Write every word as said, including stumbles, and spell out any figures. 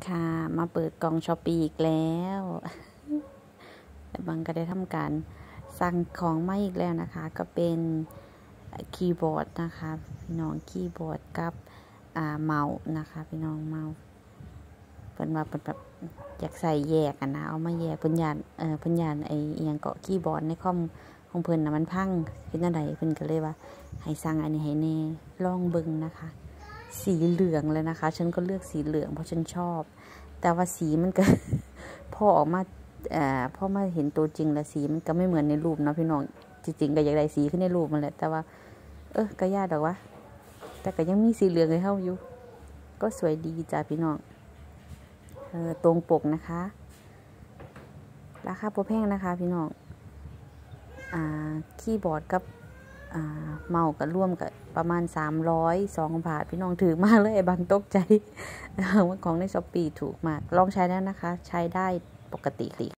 ค่ะมาเปิดกล่องช้อปปี้อีกแล้วแต่บางก็ได้ทำการสั่งของมาอีกแล้วนะคะ ก็เป็นคีย์บอร์ดนะคะพี่น้องคีย์บอร์ดกับอ่าเมาส์นะคะพี่น้องเมาส์เป็นว่าเป็นแบบอยากใส่แยกกันนะเอามาแยกเพิ่นยานเออเพิ่นยานไอเอียงเกาะคีย์บอร์ดในคอมของเพิ่นนะมันพังเป็นจังไดเพิ่นก็เลยว่าให้สั่งอันนี้ให้แน่ลองเบิ่งนะคะสีเหลืองเลยนะคะฉันก็เลือกสีเหลืองเพราะฉันชอบแต่ว่าสีมันก็ พอออกมาอ่าพอมาเห็นตัวจริงแล้วสีมันก็ไม่เหมือนในรูปเนาะพี่น้องจริงๆก็อยากได้สีขึ้นในรูปมันแหละแต่ว่าเออก็ยากดอกวะแต่ก็ยังมีสีเหลืองให้เฮาอยู่ก็สวยดีจ้าพี่น้องเออตรงปกนะคะราคาบ่แพงนะคะพี่น้องอ่าคีย์บอร์ดกับอ่าเมาส์ก็ร่วมกับประมาณสามร้อยสองบาทพี่น้องถือมากเลยไอ้บางตกใจว่าของใน Shopee ถูกมากลองใช้แล้วนะคะใช้ได้ปกติ